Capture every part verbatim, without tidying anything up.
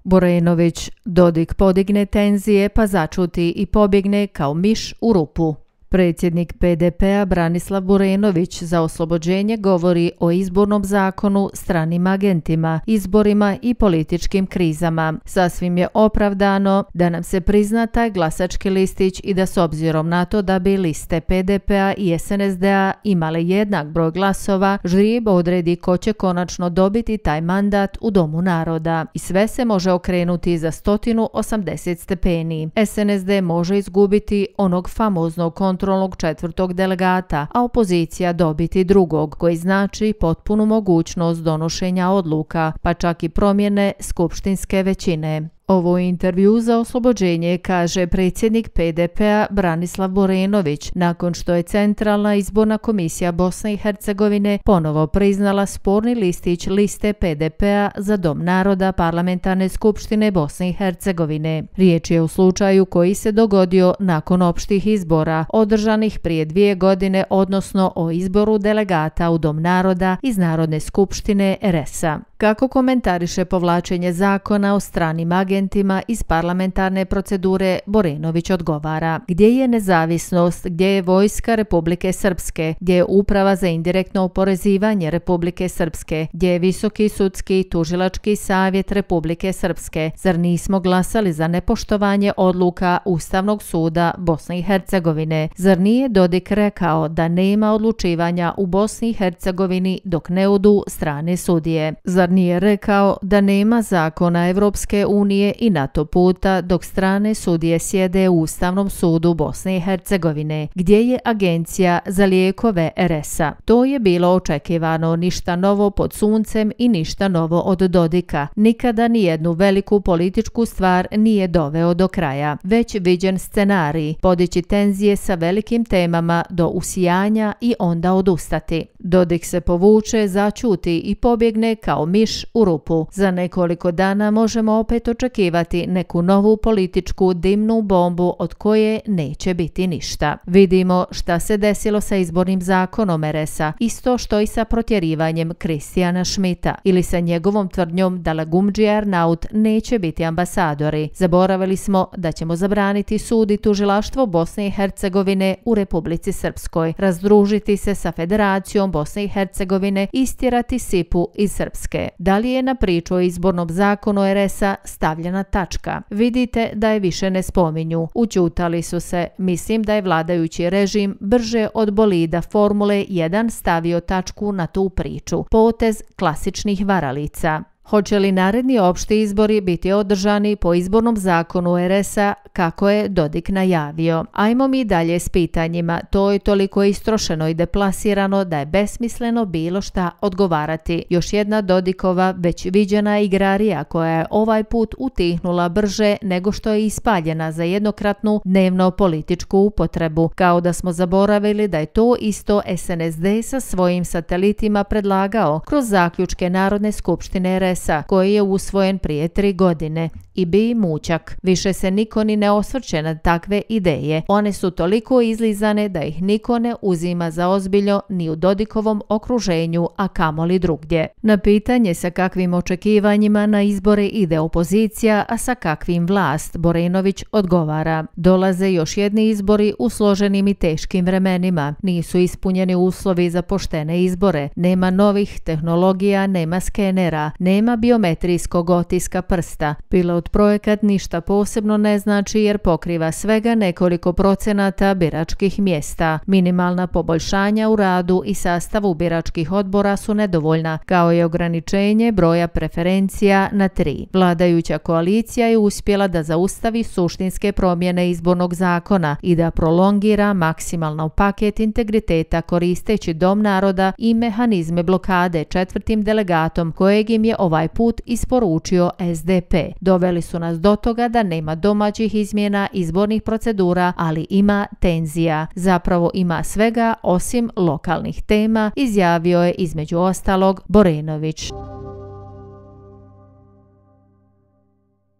Borenović: Dodik podigne tenzije pa začuti i pobjegne kao miš u rupu. Predsjednik P D P-a Branislav Borenović za oslobođenje govori o izbornom zakonu, stranim agentima, izborima i političkim krizama. Sasvim je opravdano da nam se prizna taj glasački listić i da s obzirom na to da bi liste P D P-a i S N S D-a imale jednak broj glasova, ždrijeb odredi ko će konačno dobiti taj mandat u Domu naroda. I sve se može okrenuti za sto osamdeset stepeni. S N S D može izgubiti onog famoznog kontrolnog četvrtog delegata, a opozicija dobiti drugog, koji znači potpunu mogućnost donošenja odluka, pa čak i promjene skupštinske većine. Ovo intervju za oslobođenje kaže predsjednik P D P-a Branislav Borenović nakon što je Centralna izborna komisija Bosne i Hercegovine ponovo priznala sporni listić liste P D P-a za Dom naroda Parlamentarne skupštine Bosne i Hercegovine. Riječ je o slučaju koji se dogodio nakon opštih izbora održanih prije dvije godine, odnosno o izboru delegata u Dom naroda iz Narodne skupštine R S-a. Kako komentariše povlačenje zakona o stranim agentima iz parlamentarne procedure, Borenović odgovara: gdje je nezavisnost, gdje je vojska Republike Srpske, gdje je uprava za indirektno oporezivanje Republike Srpske, gdje je Visoki sudski i tužilački savjet Republike Srpske? Zar nismo glasali za nepoštovanje odluka Ustavnog suda Bosne i Hercegovine? Zar nije Dodik rekao da nema odlučivanja u Bosni i Hercegovini dok ne odu strane sudije? Zar nije rekao da nema zakona Evropske unije i NATO puta dok strane sudije sjede u Ustavnom sudu Bosne i Hercegovine? Gdje je Agencija za lijekove R S-a? To je bilo očekivano, ništa novo pod suncem i ništa novo od Dodika. Nikada ni jednu veliku političku stvar nije doveo do kraja. Već viđen scenarij, podići tenzije sa velikim temama do usijanja i onda odustati. Dodik se povuče, začuti i pobjegne kao miš u rupu. Za nekoliko dana možemo opet očekivati neku novu političku dimnu bombu od koje neće biti ništa. Vidimo šta se desilo sa izbornim zakonom R S-a, isto što i sa protjerivanjem Kristijana Šmita ili sa njegovom tvrdnjom da Lagumdžija i Arnaut neće biti ambasadori. Zaboravili smo da ćemo zabraniti sud i tužilaštvo Bosne i Hercegovine u Republici Srpskoj, razdružiti se sa Federacijom Bosne i Hercegovine, istjerati Sipu iz Srpske. Da li je na priču o izbornom zakonu R S-a stavljena tačka? Vidite da je više ne spominju. Ućutali su se. Mislim da je vladajući režim brže od bolida Formule jedan stavio tačku na tu priču. Potez klasičnih varalica. Hoće li naredni opšti izbori biti održani po izbornom zakonu R S-a kako je Dodik najavio? Ajmo mi dalje s pitanjima. To je toliko istrošeno i deplasirano da je besmisleno bilo šta odgovarati. Još jedna Dodikova već viđena igrarija koja je ovaj put utihnula brže nego što je ispaljena za jednokratnu dnevno političku upotrebu. Kao da smo zaboravili da je to isto S N S D sa svojim satelitima predlagao kroz zaključke Narodne skupštine R S-a koji je usvojen prije tri godine. I bi mućak. Više se niko ni ne osvrće na takve ideje. One su toliko izlizane da ih niko ne uzima za ozbiljno ni u Dodikovom okruženju, a kamoli drugdje. Na pitanje sa kakvim očekivanjima na izbore ide opozicija, a sa kakvim vlast, Borenović odgovara: dolaze još jedni izbori u složenim i teškim vremenima. Nisu ispunjeni uslovi za poštene izbore. Nema novih tehnologija, nema skenera, nema biometrijskog otiska prsta. Pilot projekat ništa posebno ne znači jer pokriva svega nekoliko procenata biračkih mjesta. Minimalna poboljšanja u radu i sastavu biračkih odbora su nedovoljna, kao i ograničenje broja preferencija na tri. Vladajuća koalicija je uspjela da zaustavi suštinske promjene izbornog zakona i da prolongira maksimalno paket integriteta koristeći Dom naroda i mehanizme blokade četvrtim delegatom kojeg im je ovaj put isporučio S D P. Doveli su nas do toga da nema domaćih izmjena izbornih procedura, ali ima tenzija. Zapravo ima svega osim lokalnih tema, izjavio je između ostalog Borenović.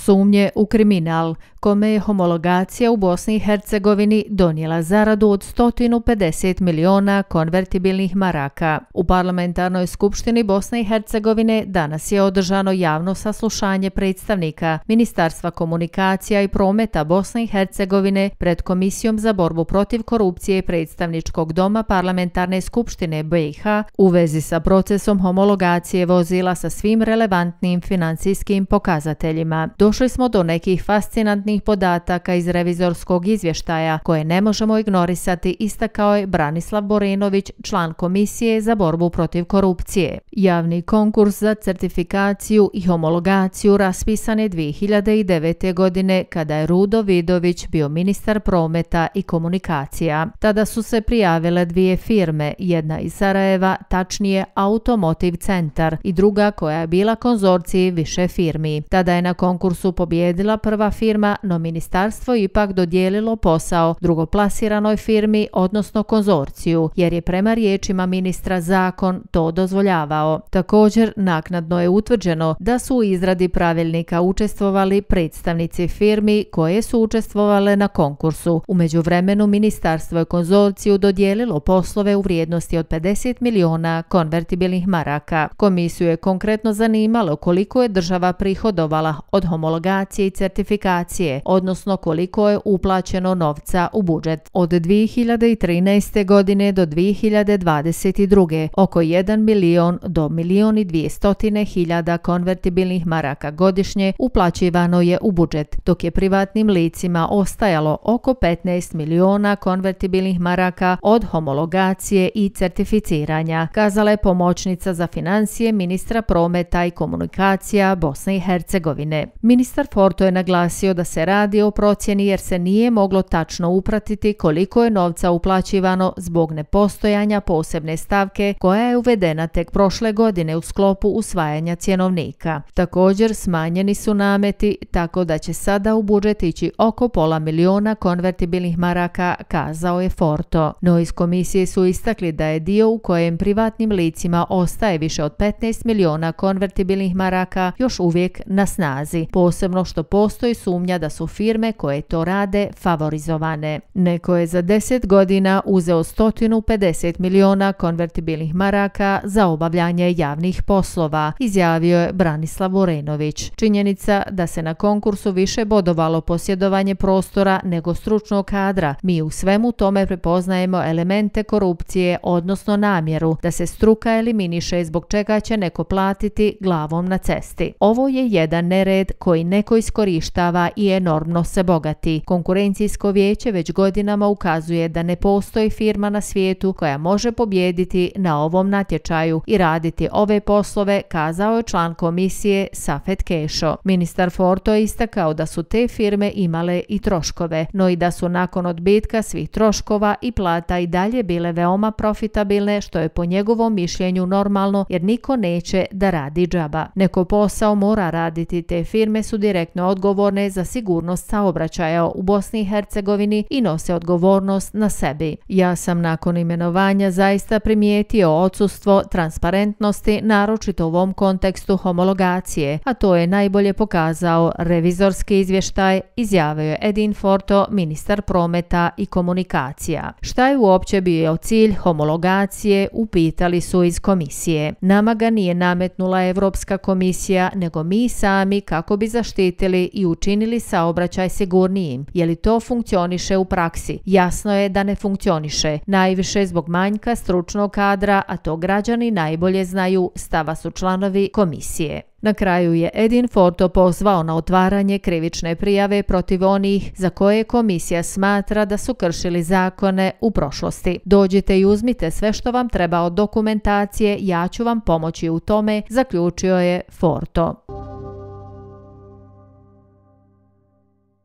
sumnje u kriminal, kome je homologacija u Bosni i Hercegovini donijela zaradu od sto pedeset miliona konvertibilnih maraka. U Parlamentarnoj skupštini Bosne i Hercegovine danas je održano javno saslušanje predstavnika Ministarstva komunikacija i prometa Bosne i Hercegovine pred Komisijom za borbu protiv korupcije Predstavničkog doma Parlamentarne skupštine B i H u vezi sa procesom homologacije vozila sa svim relevantnim financijskim pokazateljima. Došli smo do nekih fascinantnih podataka iz revizorskog izvještaja koje ne možemo ignorisati, istakao je Branislav Borenović, član Komisije za borbu protiv korupcije. Javni konkurs za certifikaciju i homologaciju raspisan je dvije hiljade devete. godine kada je Rudo Vidović bio ministar prometa i komunikacija. Tada su se prijavile dvije firme, jedna iz Sarajeva, tačnije Automotive Centar, i druga koja je bila konzorciji više firmi. Tada je na konkursu pobjedila prva firma, no ministarstvo ipak dodijelilo posao drugoplasiranoj firmi, odnosno konzorciju, jer je prema riječima ministra zakon to dozvoljavao. Također, naknadno je utvrđeno da su u izradi pravilnika učestvovali predstavnici firmi koje su učestvovale na konkursu. U međuvremenu ministarstvo je konzorciju dodijelilo poslove u vrijednosti od pedeset miliona konvertibilnih maraka. Komisiju je konkretno zanimalo koliko je država prihodovala od homologacije i certifikacije, odnosno koliko je uplaćeno novca u budžet. Od dvije hiljade trinaeste. godine do dvije hiljade dvadeset druge. oko jedan milion do milion i dvjesto hiljada konvertibilnih maraka godišnje uplaćivano je u budžet, dok je privatnim licima ostajalo oko petnaest miliona konvertibilnih maraka od homologacije i certificiranja, kazala je pomoćnica za financije ministra prometa i komunikacija Bosne i Hercegovine. Ministar Forto je naglasio da se radi o procjeni jer se nije moglo tačno upratiti koliko je novca uplaćivano zbog nepostojanja posebne stavke koja je uvedena tek prošle godine u sklopu usvajanja cjenovnika. Također smanjeni su nameti tako da će sada u budžet ići oko pola miliona konvertibilnih maraka, kazao je Forto. No iz komisije su istakli da je dio u kojem privatnim licima ostaje više od petnaest miliona konvertibilnih maraka još uvijek na snazi, posebno što postoji sumnja da su firme koje to rade favorizovane. Neko je za deset godina uzeo sto pedeset miliona konvertibilnih maraka za obavljanje javnih poslova, izjavio je Branislav Borenović. Činjenica da se na konkursu više bodovalo posjedovanje prostora nego stručnog kadra, mi u svemu tome prepoznajemo elemente korupcije, odnosno namjeru da se struka eliminiše zbog čega će neko platiti glavom na cesti. Ovo je jedan nered koji neko iskorištava i enormno se bogati. Konkurencijsko vijeće već godinama ukazuje da ne postoji firma na svijetu koja može pobijediti na ovom natječaju i raditi ove poslove, kazao je član komisije Safet Kešo. Ministar Forto je istakao da su te firme imale i troškove, no i da su nakon odbitka svih troškova i plata i dalje bile veoma profitabilne, što je po njegovom mišljenju normalno jer niko neće da radi džaba. Neko posao mora raditi, te firme su direktno odgovorne za sigurnost saobraćaja u Bosni i Hercegovini i nose odgovornost na sebi. Ja sam nakon imenovanja zaista primijetio odsustvo transparentnosti, naročito u ovom kontekstu homologacije, a to je najbolje pokazao revizorski izvještaj, izjavio je Edin Forto, ministar prometa i komunikacija. Šta je uopće bio cilj homologacije, upitali su iz komisije. Nama ga nije nametnula Europska komisija, nego mi sami kako bi zaštitili i učinili saobraćaj sigurnijim. Je li to funkcioniše u praksi? Jasno je da ne funkcioniše. Najviše zbog manjka stručnog kadra, a to građani najbolje znaju, stava su članovi komisije. Na kraju je Edin Forto pozvao na otvaranje krivične prijave protiv onih za koje komisija smatra da su kršili zakone u prošlosti. Dođite i uzmite sve što vam treba od dokumentacije, ja ću vam pomoći u tome, zaključio je Forto.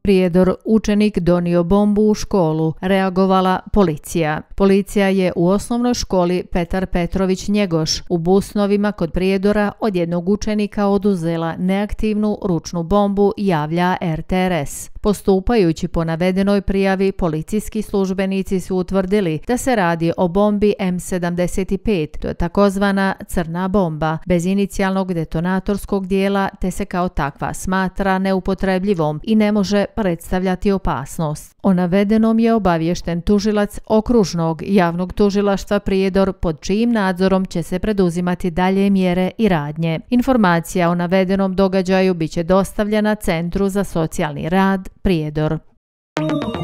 Prijedor, učenik donio bombu u školu, reagovala policija. Policija je u osnovnoj školi Petar Petrović Njegoš u Busnovima kod Prijedora od jednog učenika oduzela neaktivnu ručnu bombu, javlja R T R S. Postupajući po navedenoj prijavi, policijski službenici su utvrdili da se radi o bombi M sedamdeset pet, to je takozvana crna bomba, bez inicijalnog detonatorskog dijela, te se kao takva smatra neupotrebljivom i ne može predstavljati opasnost. O navedenom je obaviješten tužilac okružnog javnog tužilaštva Prijedor, pod čijim nadzorom će se preduzimati dalje mjere i radnje. Informacija o navedenom događaju biće dostavljena Centru za socijalni rad Prijedor.